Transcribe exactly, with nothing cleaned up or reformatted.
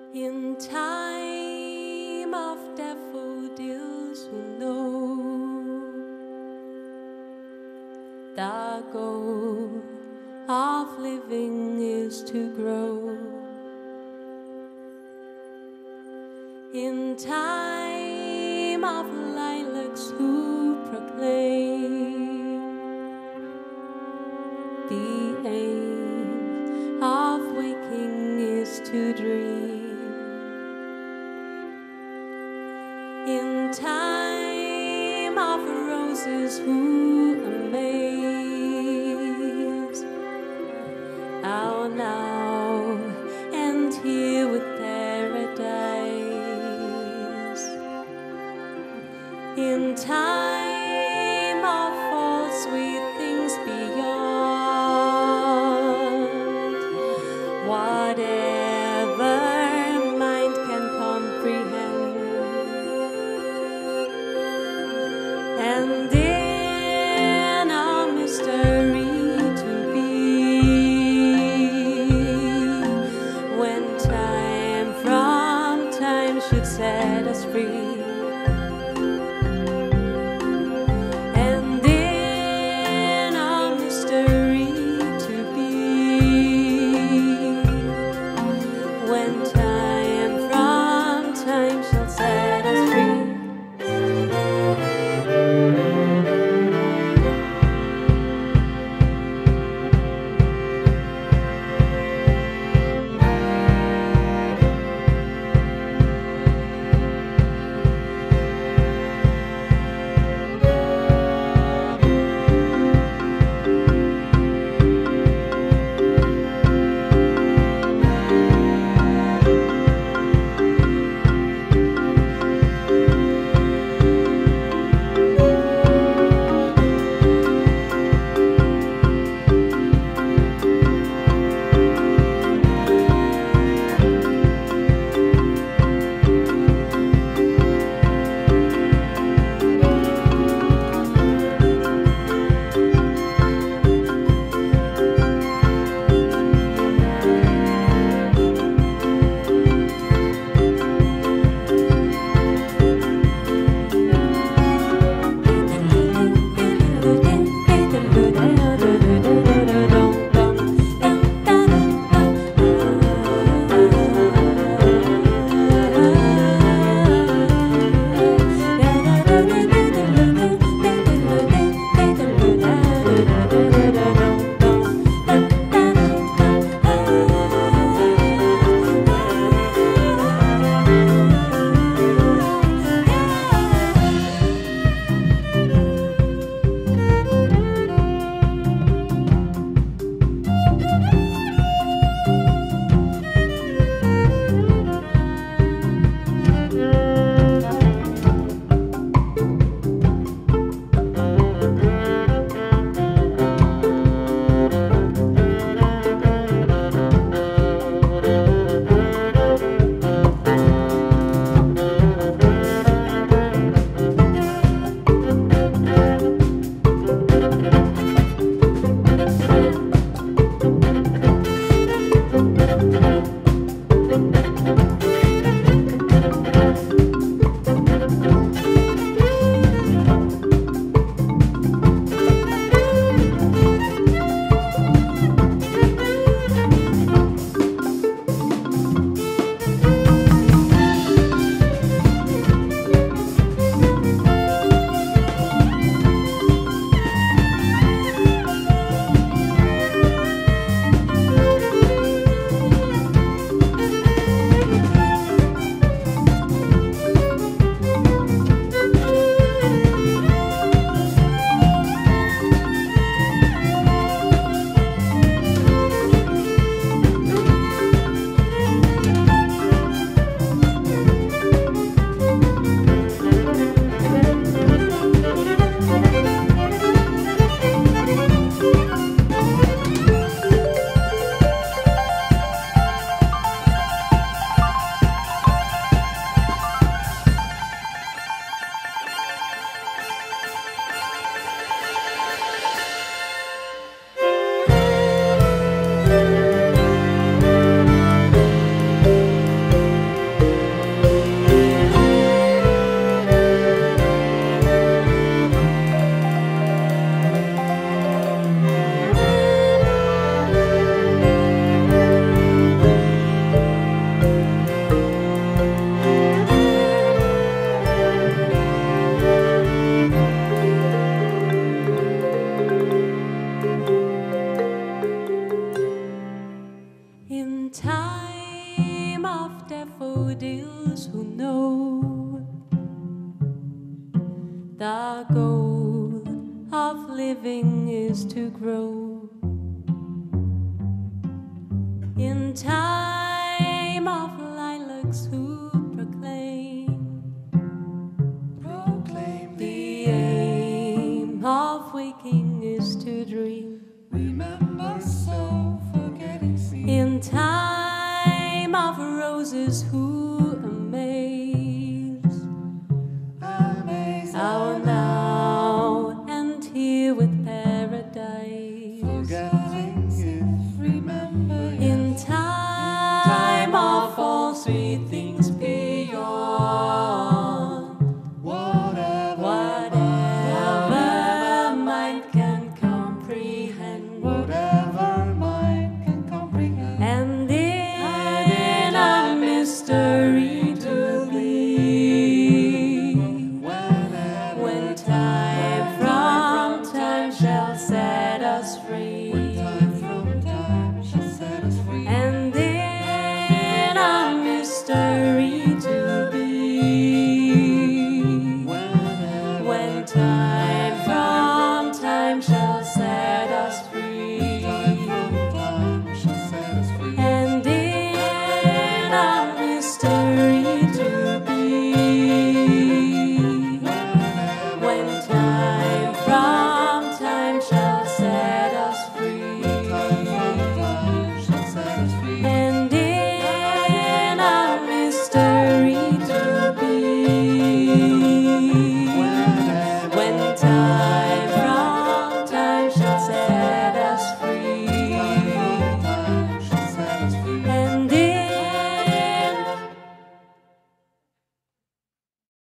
In time of daffodils who know the goal of living is to grow. In time of lilacs who proclaim the aim of waking is to dream. In time of roses who amaze, our now and here with paradise. In time of all sweet things beyond, whatever mind can comprehend. And in a mystery to be, when time from time should set us free. And in a mystery to be, when time from time shall set us free. The goal of living is to grow. In time of lilacs who proclaim, proclaim the aim of waking is to dream. Remember, so forgetting seems. In time of roses who amaze, Amaze our